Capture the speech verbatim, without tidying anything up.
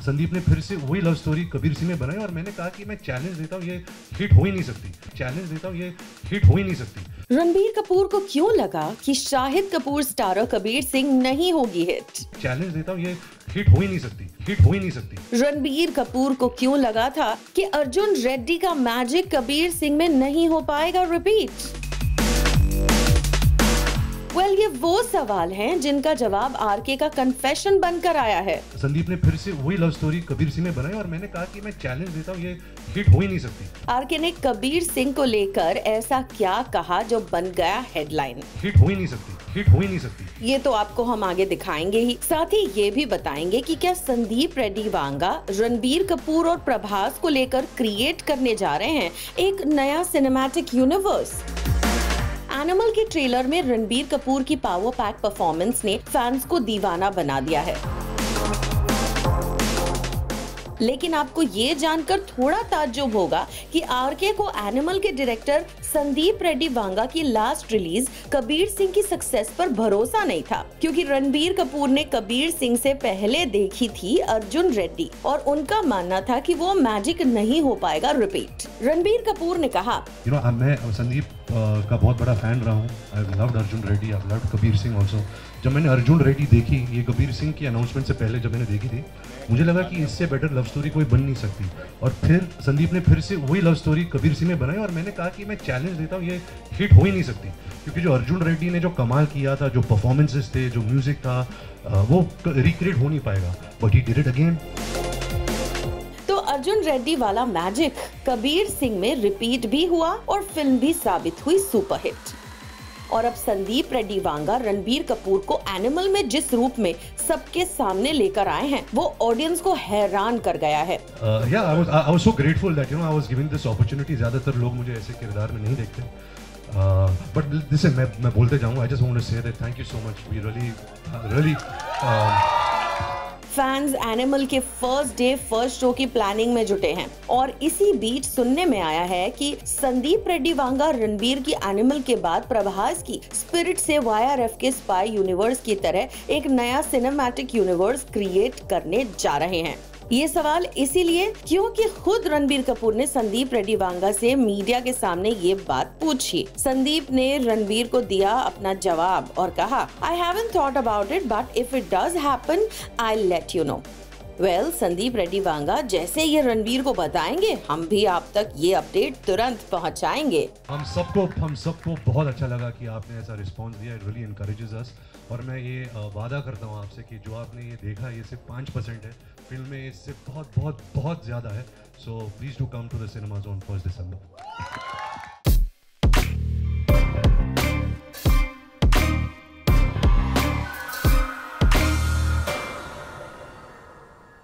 संदीप ने फिर से वही लव स्टोरी कबीर सिंह में बनाई और मैंने कहा कि मैं चैलेंज देता हूँ, ये हिट हो ही नहीं सकती। चैलेंज देता हूँ, ये हिट हो ही नहीं सकती। रणबीर कपूर को क्यों लगा कि शाहिद कपूर स्टारर कबीर सिंह नहीं होगी हिट? चैलेंज देता हूँ, ये हिट हो ही नहीं सकती। हिट हो ही नहीं सकती। रणबीर कपूर को क्यों लगा था कि अर्जुन रेड्डी का मैजिक कबीर सिंह में नहीं हो पाएगा रिपीट? वेल well, ये वो सवाल हैं जिनका जवाब आरके का कन्फेशन बनकर आया है। संदीप ने फिर से वही लव स्टोरी कबीर सिंह में बनाई और मैंने कहा कि मैं चैलेंज देता हूँ, ये हिट हो ही नहीं सकती। आरके ने कबीर सिंह को लेकर ऐसा क्या कहा जो बन गया हेडलाइन? हिट हो ही नहीं सकती। हिट हो ही नहीं सकती। ये तो आपको हम आगे दिखाएंगे ही, साथ ही ये भी बताएंगे कि क्या संदीप रेड्डी वांगा रणबीर कपूर और प्रभास को लेकर क्रिएट करने जा रहे हैं एक नया सिनेमैटिक यूनिवर्स। एनिमल के ट्रेलर में रणबीर कपूर की पावर पैक परफॉर्मेंस ने फैंस को दीवाना बना दिया है, लेकिन आपको ये जानकर थोड़ा ताज्जुब होगा कि आरके को एनिमल के डायरेक्टर संदीप रेड्डी वांगा की लास्ट रिलीज कबीर सिंह की सक्सेस पर भरोसा नहीं था, क्योंकि रणबीर कपूर ने कबीर सिंह से पहले देखी थी अर्जुन रेड्डी और उनका मानना था कि वो मैजिक नहीं हो पाएगा रिपीट। रणबीर कपूर ने कहा, यू नो मैं संदीप का बहुत बड़ा फैन रहा हूँ। I loved Arjun Reddy, I loved Kabir Singh also. जब मैंने अर्जुन रेड्डी देखी, ये कबीर सिंह की अनाउंसमेंट से पहले जब मैंने देखी थी, मुझे लगा कि इससे बेटर लव स्टोरी कोई बन नहीं सकती। और फिर संदीप ने फिर से वही लव स्टोरी कबीर सिंह में बनाई और मैंने कहा कि मैं चैलेंज देता हूँ, ये हिट हो ही नहीं सकती। क्योंकि जो अर्जुन रेड्डी ने जो कमाल किया था, जो परफॉर्मेंसेस थे, जो म्यूजिक था, वो रिक्रिएट हो नहीं पाएगा। But he did it again. तो अर्जुन रेड्डी वाला मैजिक कबीर सिंह में रिपीट भी हुआ और फिल्म भी साबित हुई सुपरहिट। और अब संदीप रेड्डी वांगा रणबीर कपूर को एनिमल में जिस रूप में सबके सामने लेकर आए हैं, वो ऑडियंस को हैरान कर गया है। या I was I was so grateful that you know I was giving this opportunity. ज्यादातर लोग मुझे ऐसे किरदार में नहीं देखते, बट दिस मैं मैं बोलते जाऊंगा। I just want to say that thank you so much. We really really fans Animal के फर्स्ट डे फर्स्ट शो की प्लानिंग में जुटे हैं और इसी बीच सुनने में आया है कि संदीप रेड्डी वांगा रणबीर की एनिमल के बाद प्रभास की स्पिरिट से वाईआरएफ के स्पाई यूनिवर्स की तरह एक नया सिनेमैटिक यूनिवर्स क्रिएट करने जा रहे हैं। ये सवाल इसीलिए क्योंकि खुद रणबीर कपूर ने संदीप रेड्डी वांगा से मीडिया के सामने ये बात पूछी। संदीप ने रणबीर को दिया अपना जवाब और कहा, I haven't thought about it but if it does happen I let you know. Well Sandeep Reddy Vanga जैसे ये रणबीर को बताएंगे, हम भी आप तक ये अपडेट तुरंत पहुंचाएंगे। हम सबको हम सबको बहुत अच्छा लगा कि आपने ऐसा रिस्पांस दिया। It really encourages us. और मैं ये वादा करता हूँ आपसे कि जो आपने ये देखा ये सिर्फ पाँच परसेंट है। फिल्म में इससे बहुत बहुत बहुत ज़्यादा है। So please do come to the cinemas on first December.